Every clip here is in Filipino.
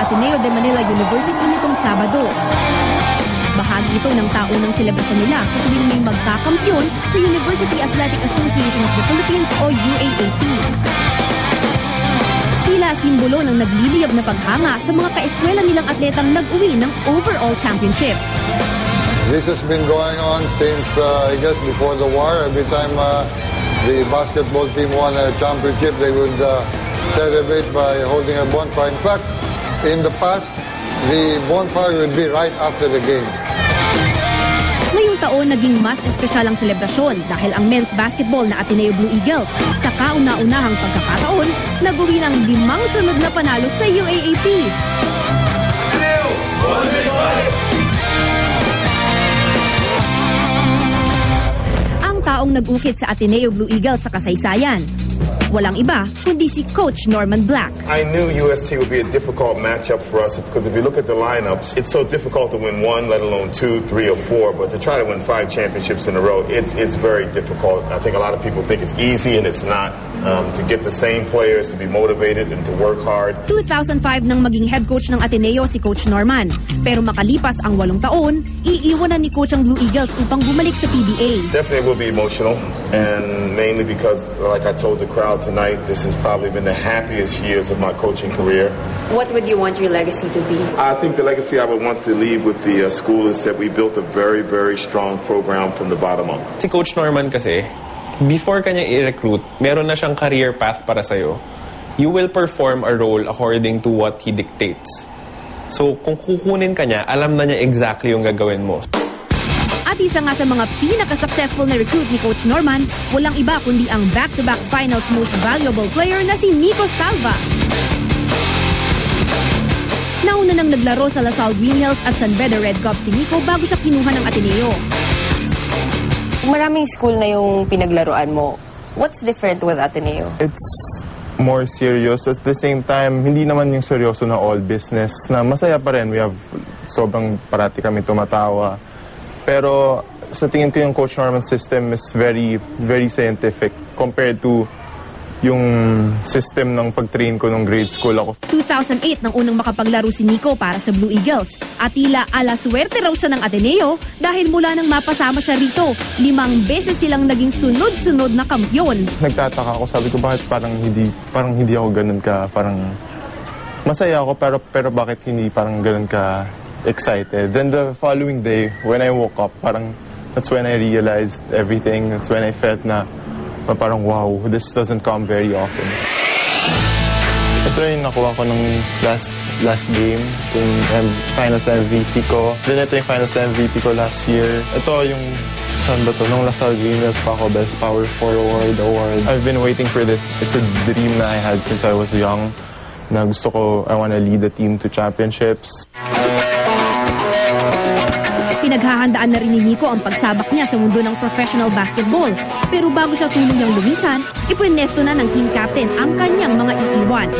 Ateneo de Manila University nitong Sabado. Bahagi ito ng taunang selebrasyon nila sa tuwing may magkakampiyon sa University Athletic Association of the Philippines o UAAP. Tila simbolo ng nagliliyab na paghanga sa mga kaeskwela nilang atletang nag-uwi ng overall championship. This has been going on since, I guess, before the war. Every time the basketball team won a championship, they would celebrate by holding a bonfire. In fact, in the past, the bonfire would be right after the game. Ngayong taon, naging mas espesyal ang selebrasyon dahil ang men's basketball na Ateneo Blue Eagles sa kauna-unahang pagkakataon, nag-uwi ng 5 sunod na panalo sa UAAP. Ateneo, ang taong nag-ukit sa Ateneo Blue Eagles sa kasaysayan, walang iba kundi si Coach Norman Black. I knew UST would be a difficult matchup for us because if you look at the lineups, it's so difficult to win 1, let alone 2, 3, or 4. But to try to win 5 championships in a row, it's very difficult. I think a lot of people think it's easy, and it's not. To get the same players to be motivated and to work hard. 2005 nang maging head coach ng Ateneo si Coach Norman. Pero makalipas ang 8 taon, iiwanan ni Coach ang Blue Eagles upang bumalik sa PBA. Definitely will be emotional, and mainly because, like I told the crowd tonight, this has probably been the happiest years of my coaching career. What would you want your legacy to be? I think the legacy I would want to leave with the school is that we built a very, very strong program from the bottom up. Si Coach Norman kasi, before kanya i-recruit, meron na siyang career path para sa'yo. You will perform a role according to what he dictates. So, kung kukunin ka niya, alam na niya exactly yung gagawin mo. At isa nga sa mga pinaka-successful na recruit ni Coach Norman, walang iba kundi ang back-to-back finals most valuable player na si Nico Salva. Nauna nang naglaro sa LaSalle Green Hills at San Beda Red Cup si Nico bago siya kinuha ng Ateneo. Maraming school na yung pinaglaruan mo. What's different with Ateneo? It's more serious. At the same time, hindi naman yung seryoso na all business na masaya pa rin. We have sobrang parati kami tumatawa. Pero sa tingin ko yung Coach Norman system is very, very scientific compared to yung system ng pag-train ko nung grade school ako. 2008 nang unang makapaglaro si Nico para sa Blue Eagles. At tila alaswerte raw siya ng Ateneo dahil mula nang mapasama siya rito, 5 beses silang naging sunod-sunod na kampyon. Nagtataka ako, sabi ko bakit parang hindi ako ganun ka, parang masaya ako pero bakit hindi parang ganun ka excited. Then the following day, when I woke up, parang that's when I realized everything. That's when I felt na parang wow, this doesn't come very often. Ito yung nakuha ko nung last game, yung finals MVP ko. Then ito yung finals MVP ko last year. Ito yung, saan ba ito? Nung LaSalle Green Hills pa ako, Best Power Forward Award. I've been waiting for this. It's a dream na I had since I was young. Na gusto ko, I want to lead the team to championships. Pinaghahandaan na rin ni Nico ang pagsabak niya sa mundo ng professional basketball. Pero bago siya tuluyang lumisan, ipwinesto na ng team captain ang kanyang mga iiwan.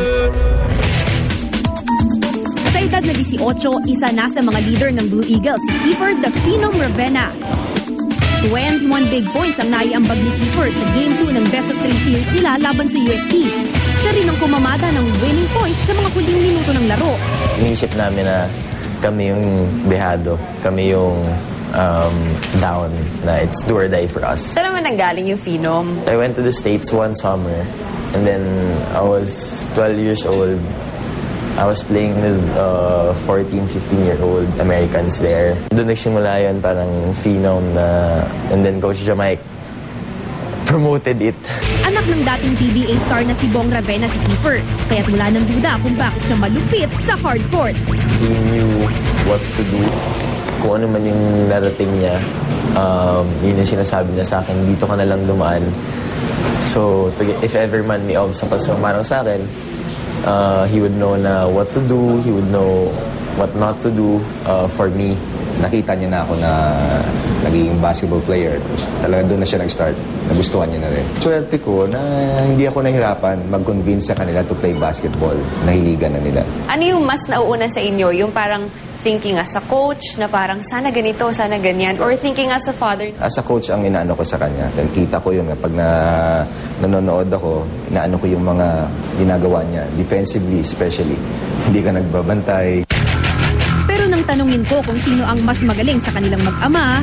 Sa edad na 18, isa na sa mga leader ng Blue Eagles si Kiefer the Phenom Ravenna. 21 big points ang naiambag ni Kiefer sa Game 2 ng Best of 3 series nila laban sa UST. Siya rin ang kumamada ng winning points sa mga huling minuto ng laro. Iniisip namin na kami yung dehado, kami yung down, na it's do or die for us. Saan naman nanggaling yung Phenom? I went to the States one summer, and then I was 12 years old. I was playing with 14, 15-year-old Americans there. Doon nagsimula yun, parang Phenom na, and then Coach Jamaic promoted it. Anak ng dating PBA star na si Bong Ravenna si Kiefer, kaya't wala nang duda kung bakit siya malupit sa hard court. He knew what to do. Kung ano man yung narating niya, yun yung sinasabi niya sa akin, dito ka na lang dumaan. So, if ever man may obstacles sa umarang sa akin, he would know na what to do, he would know what not to do for me. Nakita niya na ako na naging basketball player. Talaga doon na siya nag-start. Nagustuhan niya na rin. Swerte ko na hindi ako nahirapan mag-convince sa kanila to play basketball. Nahiligan na nila. Ano yung mas nauuna sa inyo? Yung parang thinking as a coach na parang sana ganito, sana ganyan, or thinking as a father? As a coach, ang inaano ko sa kanya, kita ko yun, pag nanonood ako, inaano ko yung mga ginagawa niya, defensively especially. Hindi ka nagbabantay. Pero nang tanungin ko kung sino ang mas magaling sa kanilang mag-ama,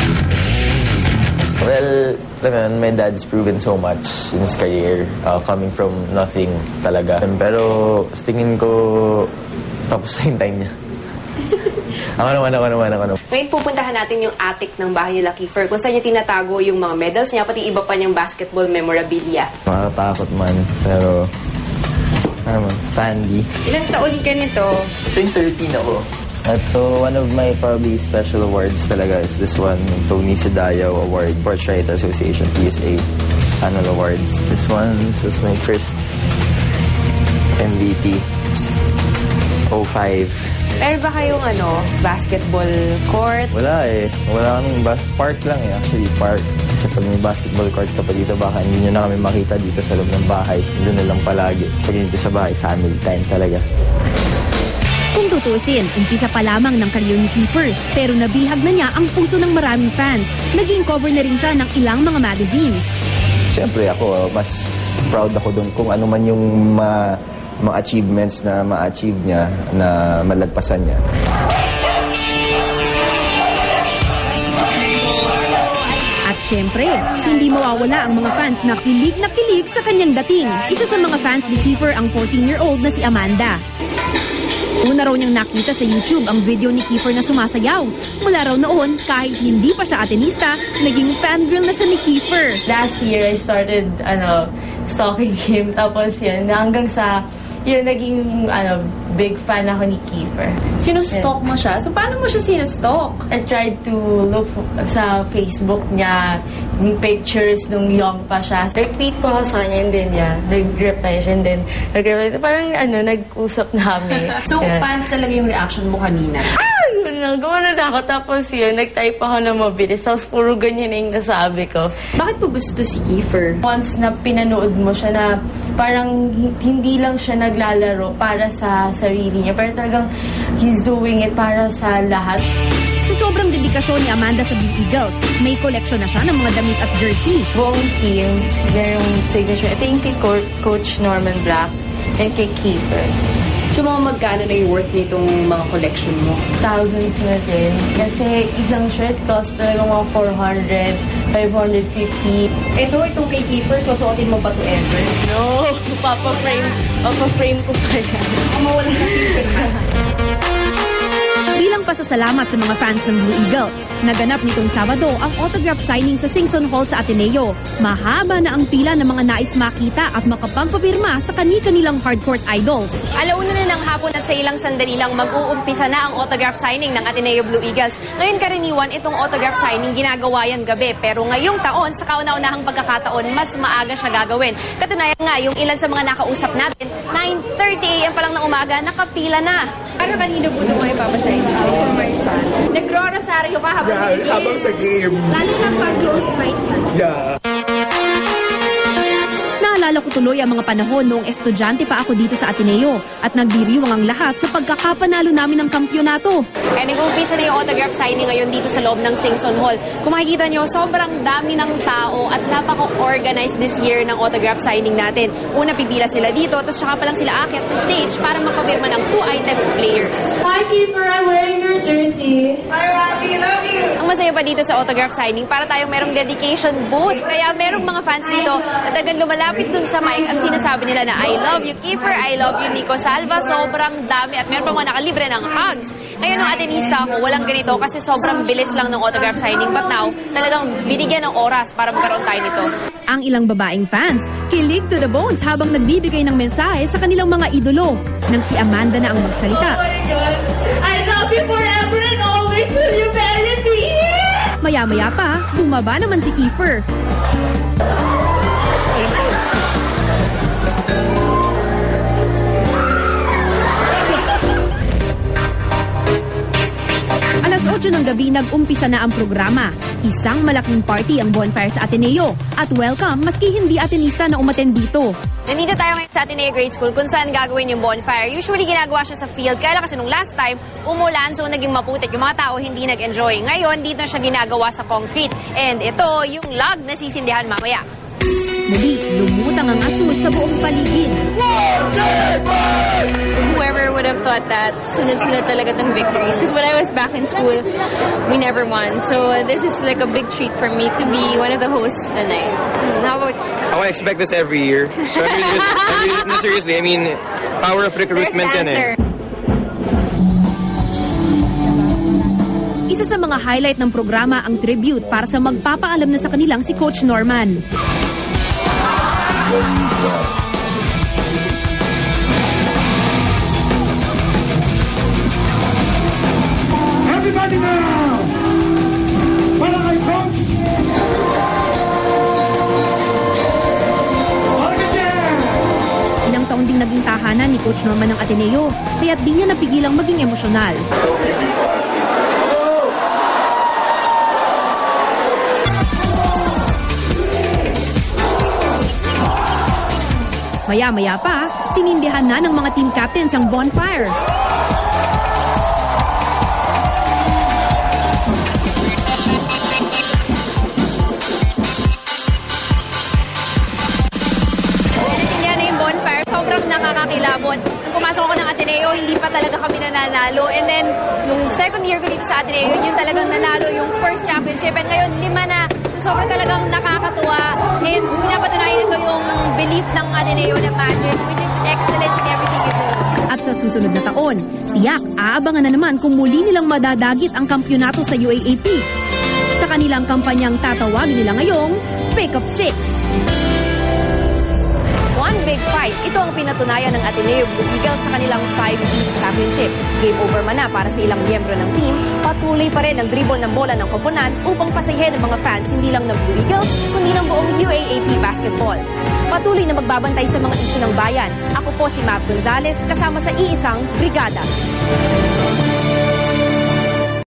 Well, my dad's proven so much in his career, coming from nothing talaga. Pero sa tingin ko, tapos na yung time niya. Ako naman. Ngayon pupuntahan natin yung attic ng bahay nila Kiefer, kung saan niya tinatago yung mga medals niya, pati iba pa niyang basketball memorabilia. Makatakot man, pero Stanley. Ilang taon ka nito? I think 13 ako. Ito, one of my probably special awards talaga is this one, Tony Sedayo Award, Sports Writer Association, PSA Annual Awards. This was my first MVP, 05. Meron ba kayong basketball court? Wala eh. Wala kaming park lang eh, actually, park. Kasi pag may basketball court ka pa dito, baka hindi nyo na kami makita dito sa loob ng bahay. Doon na lang palagi. Pag dito sa bahay, family time talaga. kung tutusin, umpisa pa lamang ng career ni Kiefer, pero nabihag na niya ang puso ng maraming fans. Naging cover na rin siya ng ilang mga magazines. Siyempre ako, mas proud ako doon kung ano man yung mga achievements na ma-achieve niya, na malagpasan niya. At syempre, hindi mawawala ang mga fans na kilig sa kanyang dating. Isa sa mga fans ni Kiefer ang 14-year-old na si Amanda. Una raw niyang nakita sa YouTube ang video ni Kiefer na sumasayaw. Mula raw noon, kahit hindi pa siya atenista, naging fangirl na siya ni Kiefer. Last year, I started stalking him. Tapos yun, hanggang sa naging big fan ako ni Kiefer. Sinustalk mo siya? So, paano mo siya sinustalk? I tried to look sa Facebook niya, yung pictures nung young pa siya. Nag-tweet ko ako sa kanya, and then nag-reply siya, and then nag-reply. Parang nag-usap na kami. So, paano talaga yung reaction mo kanina? Gumana na ako. Tapos nag-type ako na mabilis. Tapos puro ganyan na yung nasabi ko. Bakit mo gusto si Kiefer? Once na pinanood mo siya na parang hindi lang siya naglalaro para sa sarili niya. Pero talagang he's doing it para sa lahat. Sa sobrang dedikasyon ni Amanda sa Blue Eagles, may koleksyon na siya ng mga damit at jersey. Buong team, merong signature. Ito yung kay Coach Norman Black and kay Kiefer. So, mga magkano na yung worth nitong mga collection mo? Thousands na din. Kasi isang shirt cost talaga mga 400, 550. Itong kay Kiefer, susuotin mo pa to ever? No, papa-frame ko pa yan. Mawala na Kiefer na. Bilang pasasalamat sa mga fans ng Blue Eagles, naganap nitong Sabado ang autograph signing sa Singson Hall sa Ateneo. Mahaba na ang pila ng mga nais makita at makapagpapirma sa kani-kanilang hardcourt idols. Alauna na ng hapon at sa ilang sandali lang mag-uumpisa na ang autograph signing ng Ateneo Blue Eagles. Ngayon karaniwan, itong autograph signing ginagawa yan gabi. Pero ngayong taon, sa kauna-unahang pagkakataon, mas maaga siya gagawin. Katunayan nga, yung ilan sa mga nakausap natin, 9:30 a.m. pa lang ng umaga, nakapila na. Para kanino po ito mo ipapasahin? For my son. Nagro-rosaryo ka habang sa game. Lalo na pag-close fight ka. Yeah. Naalala ko tuloy ang mga panahon noong estudyante pa ako dito sa Ateneo at nagdiriwang ang lahat sa pagkakapanalo namin ng kampyonato. Kaya nag-uumpisa na yung autograph signing ngayon dito sa loob ng Singson Hall. Kung makikita nyo, sobrang dami ng tao at napaka-organized this year ng autograph signing natin. Una, pipila sila dito, tapos saka pa lang sila aakyat sa stage para magpapirma ng 2 items players. Hi, Kiefer! I'm wearing your jersey. Hi, Robbie! Love you! Ang masaya pa dito sa autograph signing, para tayong merong dedication booth. Kaya merong mga fans dito na talagang lumalapit dun sa mic at sinasabi nila na I love you, Kiefer, I love you, Nico Salva. Sobrang dami at meron pa mga nakalibre ng hugs. Ngayon, nung atenista ako, walang ganito kasi sobrang bilis lang ng autograph signing. But now, talagang binigyan ng oras para magkaroon tayo nito. Ang ilang babaeng fans, kilig to the bones habang nagbibigay ng mensahe sa kanilang mga idolo. Nang si Amanda na ang magsalita. Oh my God! I love you forever and always. Will you marry me? Maya-maya pa, bumaba naman si Kiefer. Alas 8 ng ng gabi nag-umpisa na ang programa. Isang malaking party ang bonfire sa Ateneo at welcome maski hindi Atenista na umaten dito. Nandito tayo ngayon sa Ateneo Grade School kung saan gagawin yung bonfire. Usually ginagawa siya sa field, kaya lang kasi nung last time, umulan, so naging maputik. Yung mga tao hindi nag-enjoy. Ngayon, dito na siya ginagawa sa concrete. And ito, yung log na sisindihan mamaya. Muli, lumutang ang asul sa buong paligid. Whoever would have thought that sunod-sunod talaga ng victories. Because when I was back in school, we never won. So this is like a big treat for me to be one of the hosts tonight. How about I want to expect this every year. So no, seriously, I mean, power of recruitment yan eh. Isa sa mga highlight ng programa ang tribute para sa magpapaalam na sa kanilang si Coach Norman. Everybody now! Para kay Coach! Ilang taon ding naging tahanan ni Coach Norman ng Ateneo, kaya't di niya napigilang maging emosyonal. Maya-maya pa, sinindihan na ng mga team captains ang bonfire. Sinindihan na yung bonfire, sobrang nakakakilabot. Nung pumasok ako ng Ateneo, hindi pa talaga kami nananalo. And then, nung second year ko dito sa Ateneo, yun talagang nanalo yung first championship. And ngayon, 5 na. Sobrang talagang nakakatuwa. And pinapatunayan ito yung belief ng Ateneo na matches, which is excellence in everything you do. At sa susunod na taon, tiyak aabangan na naman kung muli nilang madadagit ang kampyonato sa UAAP. Sa kanilang kampanyang tatawagin nila ngayong Pick Up 6. One big fight. Ito ang pinatunayan ng Ateneo Blue Eagles sa kanilang 5-week championship. Game over man na para sa ilang miyembro ng team, patuloy pa rin ang dribble ng bola ng koponan upang pasayahin ng mga fans hindi lang ng Blue Eagles, kundi ng buong UAAP basketball. Patuloy na magbabantay sa mga isyu ng bayan. Ako po si Mav Gonzalez, kasama sa iisang brigada.